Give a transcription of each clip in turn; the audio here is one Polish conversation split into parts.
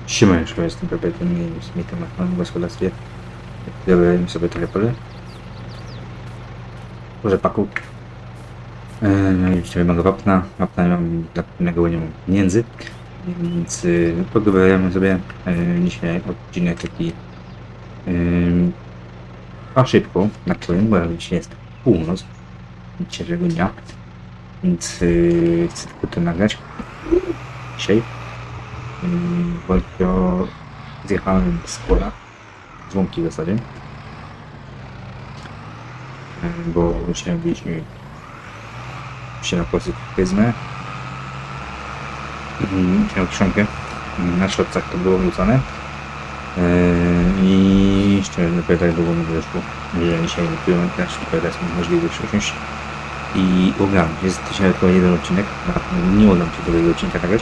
Siemaneczko, jestem Perpetuum i z Mitem w gospodarstwie. Zabrałem sobie trochę pole. Po rzepaku. No i dzisiaj mam wapna. Wapna nie mam, dla innego nie mam pieniędzy. Więc podobrałem sobie dzisiaj odcinek taki a szybko, na którym, bo dzisiaj jest północ dzisiejszego dnia. Więc chcę tylko to nagrać dzisiaj. Bo zjechałem z pola, z łąki w zasadzie, bo musiałem wyjść się na posy pryzmę. Miał kiszonkę, na szorcach to było wrzucane i jeszcze dopiero tak długo mi wyszło, że dzisiaj nie piłem, też dopiero jest możliwość usiąść i ogarnąć. Jest dzisiaj tylko jeden odcinek, nie uda mi się tego odcinka nagrać.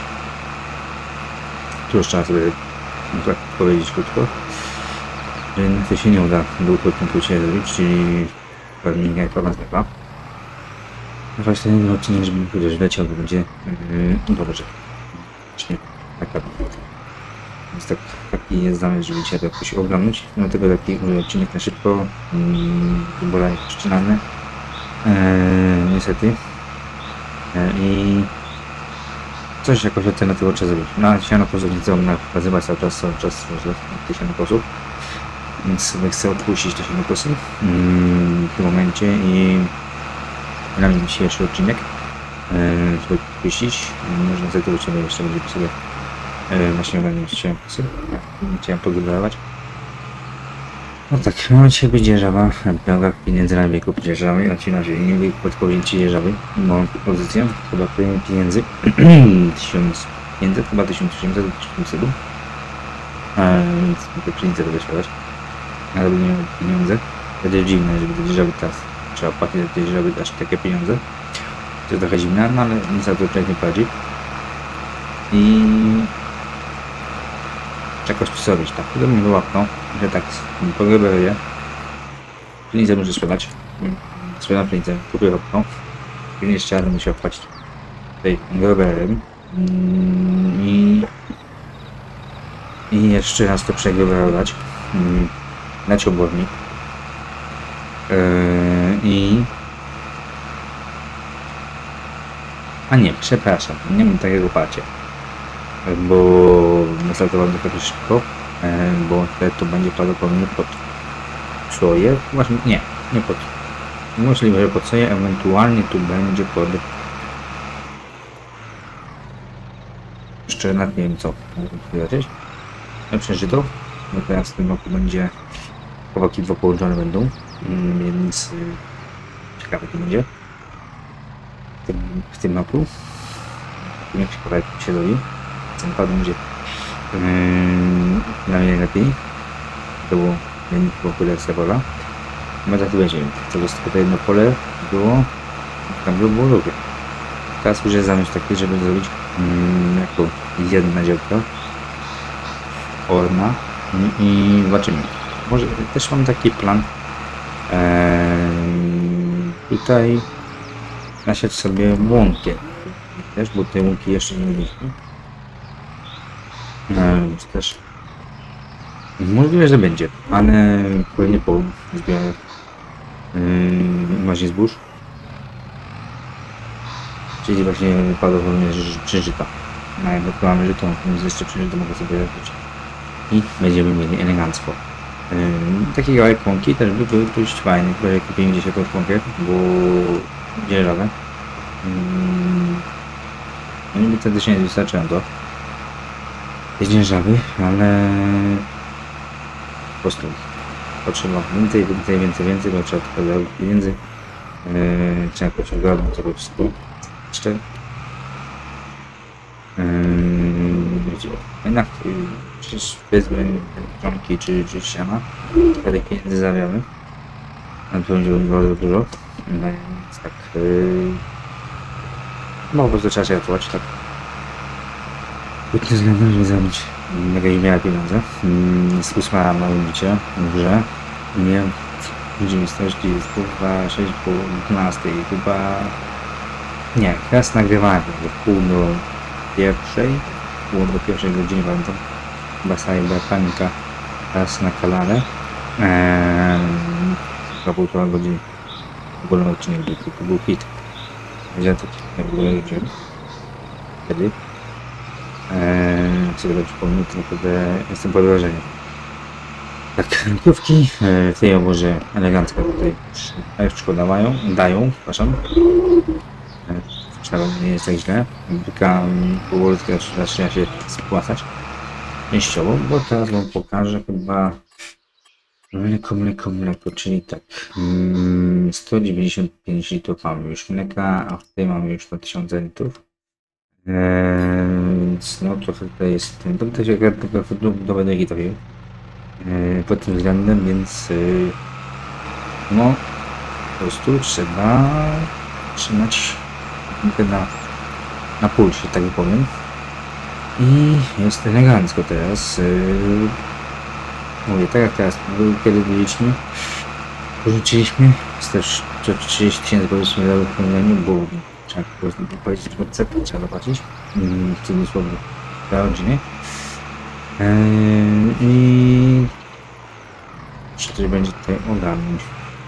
Tu już trzeba sobie tak powiedzieć krótko, że to się nie uda długokrotnie dzisiaj zrobić, czyli pewnie informacja. No właśnie ten odcinek, żeby powiedzieć, że leciał, to będzie dobrze. Właśnie taka. Więc taki jest zamysł, żeby dzisiaj to jakoś ogarnąć. Dlatego taki odcinek na szybko, wyborami przeczytany. Niestety. I coś jakoś ocenę tego trzeba zrobić. Na sianoposów nie chcę nazywać cały czas te sianoposów, więc sobie chcę odpuścić te sianoposy w tym momencie i na mnie dzisiejszy odcinek żeby odpuścić. Można sobie to u Ciebie jeszcze będzie sobie właśnie ogarnąć sianoposy. Nie chciałem podgrywać. No tak, mam dzisiaj być dzierżawa, brak pieniędzy na wieku dzierżawy, a ci na ziemi nie podpowiedzi dzierżawy, mam pozycję, chyba pieniędzy 1500, chyba 1800 do 1700, więc te pieniądze będę śpiewać, ale nie mam pieniądze, będzie dziwne, żeby te dzierżawy teraz trzeba płacić za te dzierżawy aż takie pieniądze, to jest trochę dziwne, no ale nic za to człowiek nie płaci i jakoś tu zrobić, tak, to bym wyłapnął, że tak pogryberuję, pieniądze muszę sprzedać, sprzedam pieniądze, kupię wapną, i jeszcze raz musiał płacić tej greberem i jeszcze raz to przegreberować, dać obłownik a nie, przepraszam, nie mam takiego parcia, bo nastartowałem dopiero szybko, bo to będzie prawdopodobnie pod soję, właśnie nie pod, możliwe, że pod soję, ewentualnie tu będzie pod, jeszcze nad nie wiem co powiedzieć, przeżyto, bo teraz w tym roku będzie, chłopaki dwa połączone będą, więc ciekawe to będzie w tym roku, jak się kawałek się robi, ten pad będzie dla mnie lepiej, to było populacja pola, bo tak będzie, to jest tylko jedno pole było, tam było lubię. Teraz już jest zamysł taki, żeby zrobić jako jedna działka orna i zobaczymy. Może też mam taki plan tutaj nasiać sobie łąkę też, bo tej łąki jeszcze nie mieliśmy. Też możliwe, że będzie, ale pewnie po zbiorach właśnie zbóż, czyli właśnie prawdopodobnie przeżyta. Jak mamy żyto, więc jeszcze przeżyto mogę sobie robić i będziemy mieli elegancko. Takie kawałek łąki też by były dość fajne, które kupiłem gdzieś jakąś łąkę, bo dzierżawę. No niby wtedy się nie wystarczająco tej dzierżawy, ale po prostu potrzeba więcej, bo trzeba trochę pieniędzy, trzeba jakoś ogarnąć sobie wszystko jeszcze. Jednak przecież powiedzmy żonki czy ściana, wtedy pieniędzy zarabiamy, na to będzie bardzo dużo, więc tak no po prostu trzeba się ratować, tak pod tym względem, żeby zarobić jakieś miała pieniądze. Z 8 rano mówicie, że nie rzeczywistości jest chyba 6 po 12, chyba nie, teraz nagrywałem do pół do pierwszej godziny, pamiętam, chyba Cyberpunka teraz na kanale. Za 1,5 godziny. W ogóle odcinek to był hit. Ja to w ogóle liczyłem. Wtedy. Chcę go przypomnieć, tylko jestem pod wrażeniem. Tak, kręgówki w tej oborze elegancko tutaj dają, przepraszam. Nie jest tak źle. Byka powolutku zaczyna się spłacać. Częściowo, bo teraz wam pokażę chyba mleko, czyli tak 195 litrów mamy już mleka, a w tej mamy już 1000 litrów. Więc no trochę tutaj jest, to się do wędrówki trafił pod tym względem, więc no po prostu trzeba trzymać na pulsie, tak powiem. I jest elegancko teraz. Mówię, tak jak teraz, kiedy byliśmy, porzuciliśmy, jest też 30 000 powiedzmy za wypełnienie, bo trzeba powiedzieć, receptę trzeba zapłacić, w cudzysłowie dla rodziny. I czy coś będzie tutaj ogarnąć,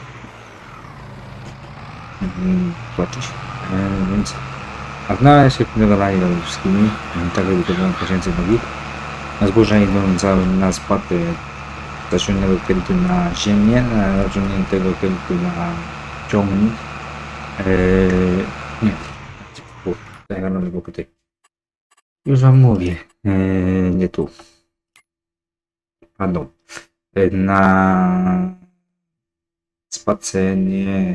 płacić, więc a znaleźć się dogadali do wszystkimi, tak żeby to było tysięcy nogi. Na zboża idą na spłatę zaciągniętego kredytu na ziemię, zaciągniętego kredytu na ciągnik. Nie, zagarnąłem go tutaj. Już wam mówię, nie tu. Pardon. Na spłacenie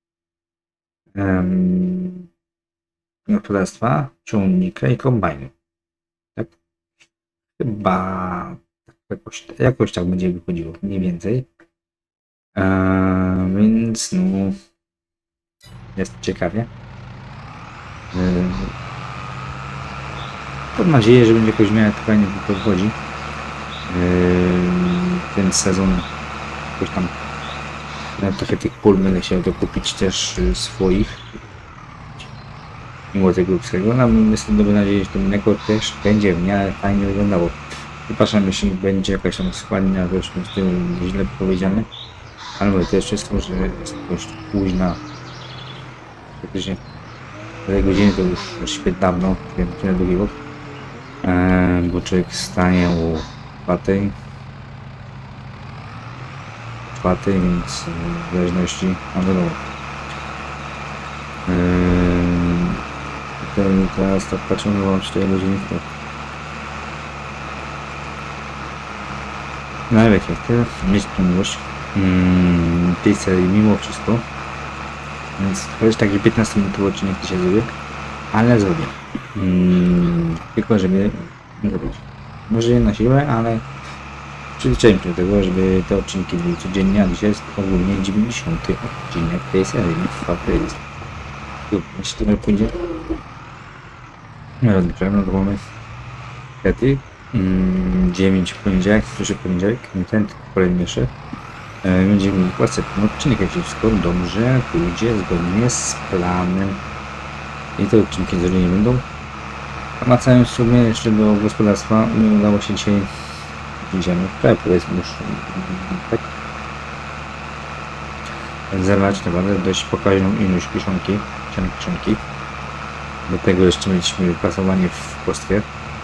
gospodarstwa, ciągnika i kombajnu. Tak? Chyba jakoś tak będzie wychodziło, mniej więcej. Więc no jest ciekawie. Mam nadzieję, że będzie jakoś miała fajnie wychodzi. Ten sezon jakoś tam trochę tych pól będę chciał dokupić też swoich. Mimo tego ludzkiego, mam dobrej nadziei, że to mleko też będzie w miarę fajnie wyglądało. Przepraszam, jeśli będzie jakaś tam składnia, zresztą z tym źle powiedziane, ale to jeszcze jest to, że jest dość późna. Praktycznie tej godziny to już śpię dawno, wiem, tyle długiego, bo człowiek stanie o 4, więc w zależności mam wiadomo. Teraz tak patrzę, że mam 4 godziny w to. No ale wiecie, chcę mieć miłość tej serii mimo wszystko. Więc to jest taki 15-minutowy odcinek dzisiaj zrobię, ale zrobię. Tylko żeby zrobić. Może nie na siłę, ale przyzwyczaiłem się do tego, żeby te odcinki były codziennie, a dzisiaj jest ogólnie 90. odcinek tej serii. To jest. Jeśli to pójdzie. No rozliczamy, no to mamy wtedy 9 poniedziałek, przyszły poniedziałek, ten kolejny jeszcze. Będziemy mieli następny odcinek, jak wszystko dobrze pójdzie zgodnie z planem. I te odcinki nie będą. Wracając sobie jeszcze do gospodarstwa, nie udało się dzisiaj powiedzmy już tak zerwać naprawdę dość pokaźną ilość kiszonki. Do tego jeszcze mieliśmy wyprasowanie w płostwie.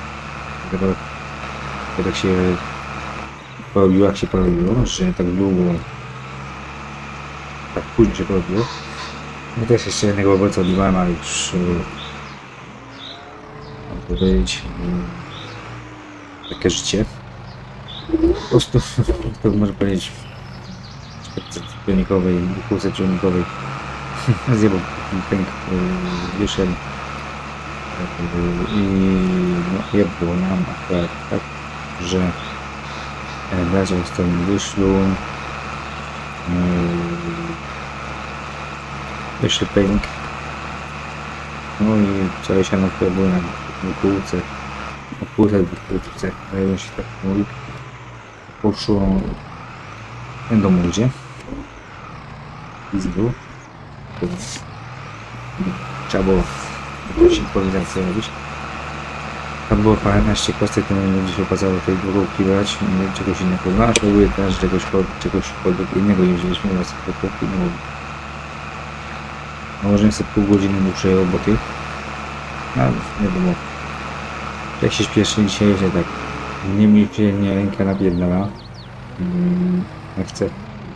Tak się porobiło, jak się porobiło, że tak długo, tak późno się porobiło. Ja też jeszcze jednego owoca odliwałem, ale już mam powiedzieć takie życie. Po prostu to można powiedzieć cionikowej, półce cionikowej zjebał pęk wyszedł i no jebło nam akurat tak, że leżał z tym wyszlu wyszły pęk, no i całe siano, które było na półce, jak się tak mówi, poszło do młodzie izbu. Trzeba było jakąś improwizację robić. Tam było paręnaście kostek, to nie będzie się opłacało tej dwóch brać, czegoś innego. No a próbuję teraz czegośkolwiek innego nie wzięliśmy, teraz po prostu nie mówię. Nałożyłem sobie pół godziny dłuższej roboty. No nie wiadomo. Jak się śpieszy dzisiaj, że tak. Nie mi przyjemnie ręka napierdala. Jak chcę.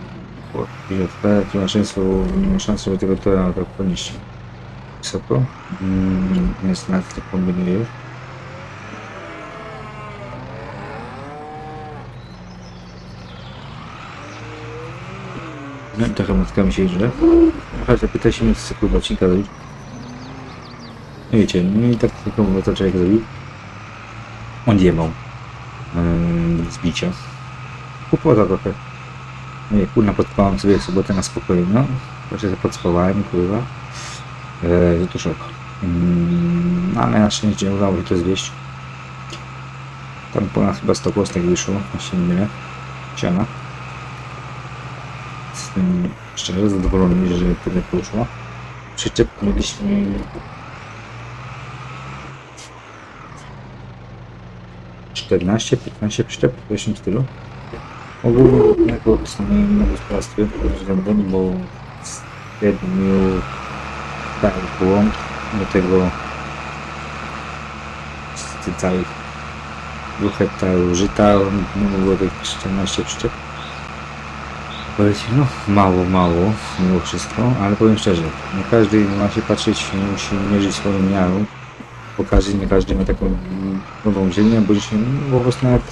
Tu ma szansę tego tora tak ponieść wysoko. Jest na to kombinuję. No i trochę matkami się jeżdżę. Chodź, zapytaj się mnie, co sekund odcinka zrobić. No wiecie, no i tak tylko co człowiek zrobił. On jemał. Zbicia. Kupota trochę. No i kurna, podpałam sobie w sobotę na spokoju, no. Właśnie podspawałem, kurwa. To szok. Ale na szczęście udało się to zwieść. Tam ponad chyba 100 kostek wyszło, jeśli nie mylę. Siana. Jestem szczerze zadowolony, że tyle poszło. Przyczep mieliśmy 14-15 przyczep w tym stylu. Ogólnie jako na gospodarstwie, bo z 7 tak było do tego z tych całych 2 hektarów żyta, było tych 14 przyczep. Powiedzmy, no mało mimo wszystko, ale powiem szczerze, nie każdy ma się patrzeć, musi mierzyć swoją miarą, bo nie każdy ma taką nową ziemię, bo dzisiaj po prostu nawet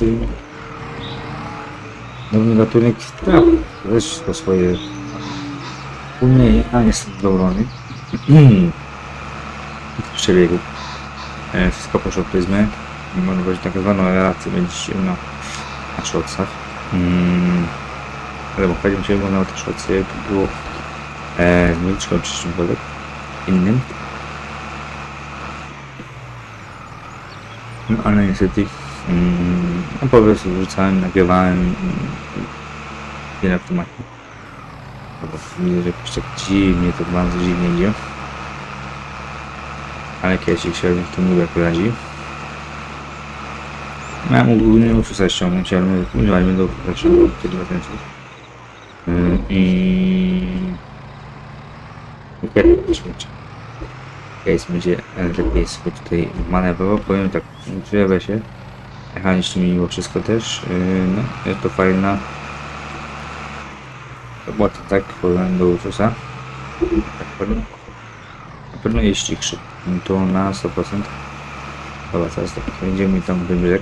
nowy gatunek trafi, też to swoje umienie, a jestem zadowolony w przebiegu. Wszystko poszło w pryzmę, można powiedzieć tak zwaną relację będzie na szocach. Ale pochodził się na te szocy, to było w Milczko czy czymkolwiek innym. No ale niestety no po prostu wrzucałem, nagrywałem wiele automatów. Widzę, że jakoś tak dziwnie, to bardzo dziwnie idzie. Ale kiedyś średnio w tym jak radzi. Miałem ogólnie ususa ściągnąć, ale używajmy do ściągnąć kiedy case będzie lepiej sobie tutaj manewrował, powiem tak, przejawia się mechanicznie mimo wszystko też, no jest to fajna robota, tak, powiem do Ursusa, tak powiem, na pewno jest cichszy, to na 100%, dobra, teraz tak, będziemy tam w brzeg.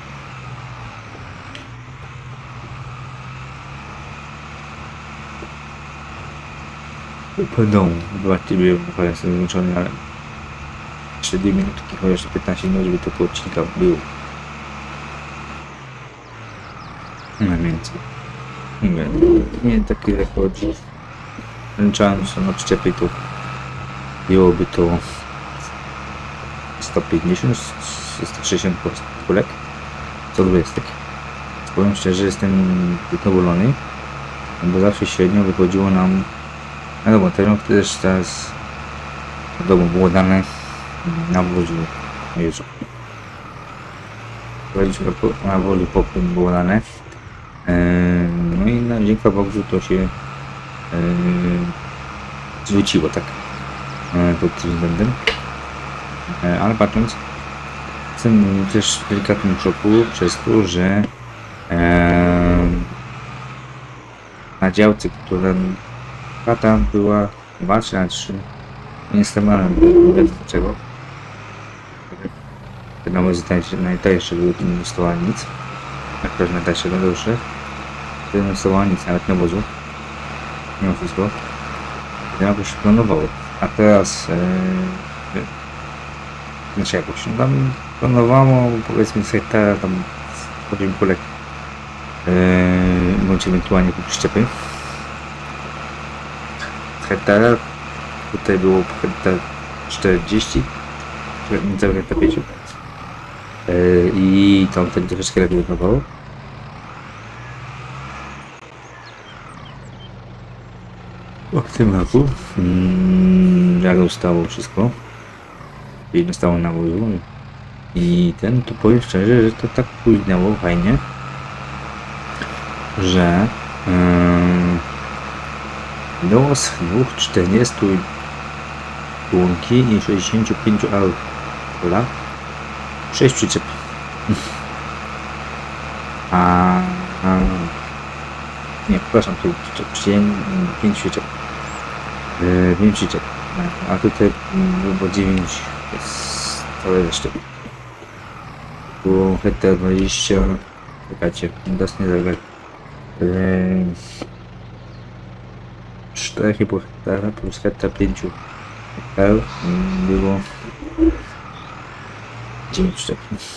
Pardon, zobaczcie, byłem sobie wyłączony, ale jeszcze 2 minutki, chociaż 15 minut, żeby to po odcinka było. No więcej. Nie taki rekordzik. Ręczałem się na przyczepy, to byłoby to 150-160 kulek. Co 20. Powiem szczerze, jestem zadowolony, bo zawsze średnio wychodziło nam. No dobra, ten też teraz do domu było dane na wozie jeżdżą. Na wozie popłyn było dane. No i na dzięki Bogu to się zwróciło tak pod tym względem. Ale patrząc, jestem też w delikatnym szoku przez to, że na działce, która lata była 2 czy 3. Nie jestem nie wiem dlaczego. Wiadomo, że najtańsze były, to nie dostała nic. Jak też najtańsze na dłuższe. To nie dostała nic, nawet na wozu. Mimo wszystko. To jakoś planowało. A teraz znaczy jakoś tam planowało, powiedzmy z hektara tam powiem kulek bądź ewentualnie po przyczepy. Hektara, tutaj było hektar 40, niecały hektar 5 i tam wtedy troszeczkę lepiej wyglądało. W tym roku jak ustało wszystko i dostało nawozu, I tu powiem szczerze, że to tak późniało fajnie, że było z 40 łąki i 65 aut, 6 przyczep. Nie, przepraszam, tu 5 przyczep. 5 przyczep. A tutaj było 9 z całej reszty. Było hektar 20, czekajcie, dostępnie zagrać 4,5 hektara plus hektar 5 hektarów było 9 szczep.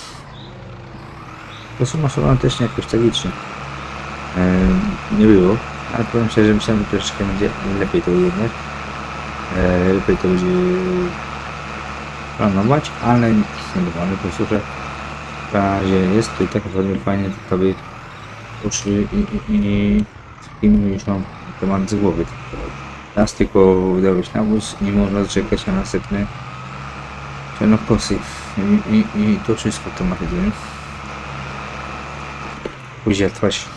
To suma summarum też nie jakoś tragicznie nie było, ale powiem szczerze, że myślałem, że troszeczkę będzie lepiej to jednak. Lepiej to będzie planować, ale nic nie było, ale posłuchaj, w razie jest to i tak naprawdę fajnie, to by uszli i już mam temat z głowy. Teraz tylko udało się nawóz i można czekać na następny czarnokosy i to wszystko automatycznie. Później trwać.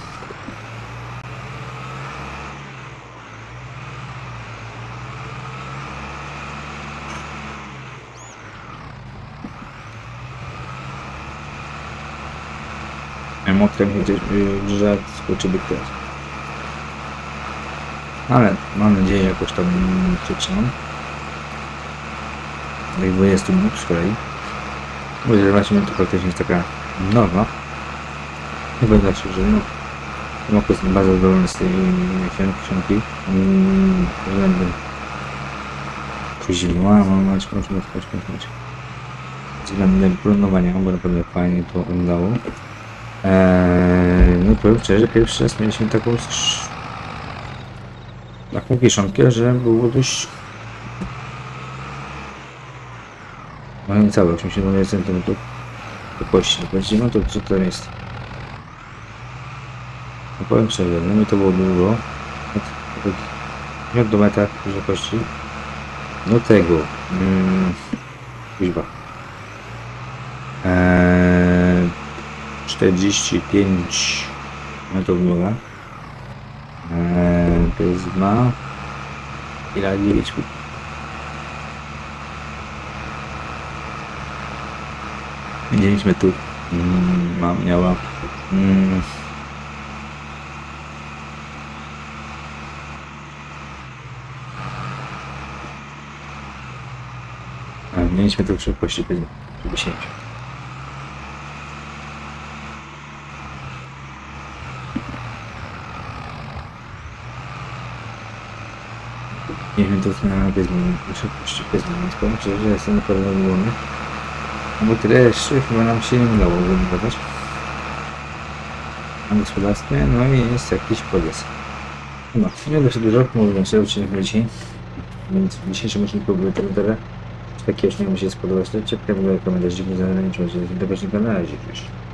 Mokrem że skoczyby teraz. Ale mam nadzieję, jakoś tam przetrzymam. Jak 20 minut z kolei. Bo 11 minut to praktycznie jest taka norma. Chyba znaczy, że no Moko jest bardzo zadowolony z tej książki. Względem kuźniła, chodź. Względem planowania, bo naprawdę fajnie to udało. No powiem szczerze, pierwszy raz mieliśmy taką kieszonkę, że było dość no niecałe 80 cm do kości. No to co to jest? No powiem szczerze, no mi to było dużo. Od do metra wysokości. Do tego kuźba 45 metrów długa. Pryzma i lat 9 feet. Metrów miała mieliśmy metrów szerokości, żeby się nie wiem, to na szerokości więc powiem szczerze, że jestem naprawdę zadowolony. Bo tyle jeszcze chyba nam się nie udało wymagać na gospodarstwie, no i jest jakiś progres. No, nie da się dużo, mówię, że odcinek dzisiaj, więc w dzisiejszym odcinku były te takie już nie musi się spodobać, to ciepłe komentarz, dzięki za oglądanie, czy może do zobaczenia na razie.